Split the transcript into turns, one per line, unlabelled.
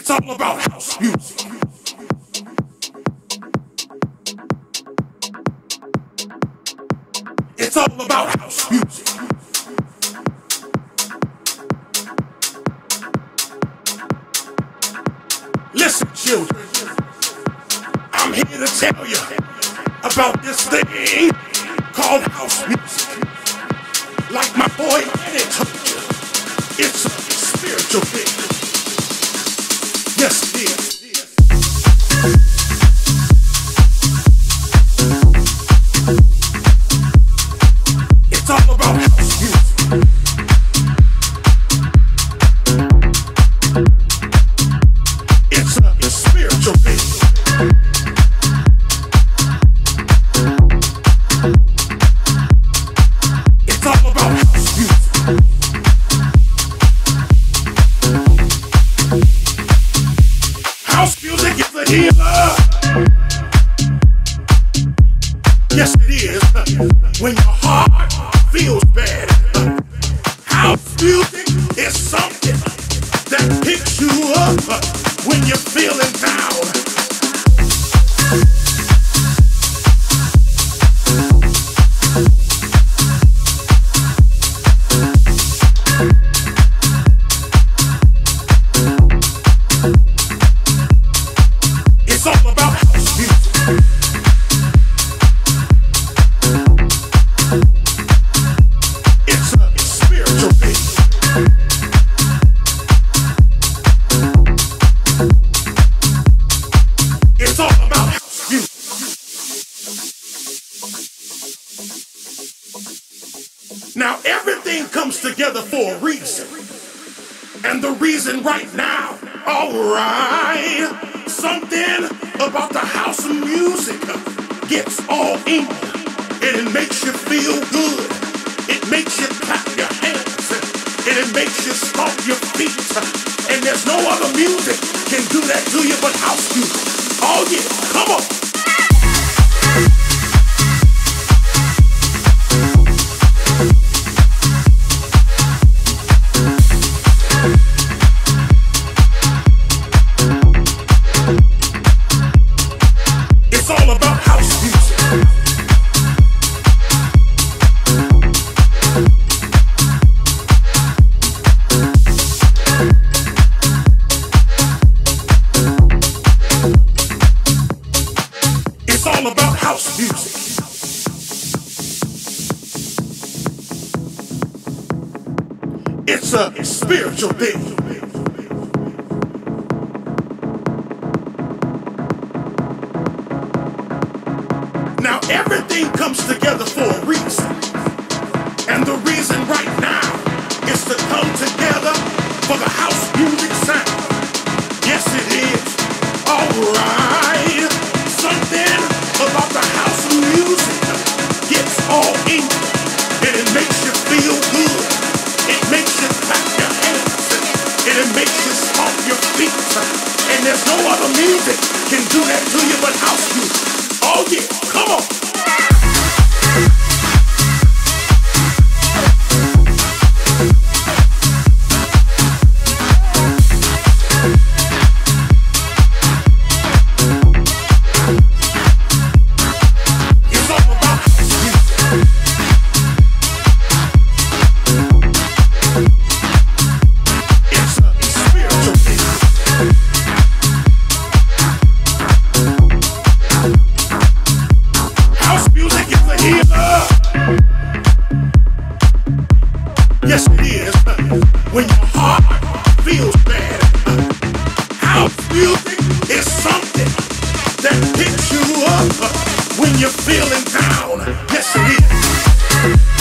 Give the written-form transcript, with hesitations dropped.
It's all about house music. It's all about house music. Listen, children, I'm here to tell you about this thing called house music. Like my boy Eddie told you, it's a spiritual thing. Yes, it is. It's all about house music. It's a spiritual thing. It's all about house music. House music is a healer. Yes, it is. When your heart feels bad, house music is something that picks you up when you're feeling down. It's all about house music. It's a spiritual thing. It's all about house music. Now everything comes together for a reason. And the reason right now, alright, something about the house of music gets all in you. And it makes you feel good. It makes you clap your hands. And it makes you stomp your feet. And there's no other music can do that to you but house music. Oh yeah, come on. It's all about house music. It's all about house music. It's a spiritual thing. Now everything comes together for a reason. And the reason right now is to come together for the house music sound. Yes, it is. Alright. Something about the house music gets all in you. And it makes you feel good. It makes you clap your hands. And it makes you stomp your feet. And there's no other music can do that to you but house music. Oh yeah, come on. It's all about house music. It's a spiritual thing. House music is a healer. Yes, it is. When your heart feels bad, house music is something that picks you up when you're feeling down. Yes, it is.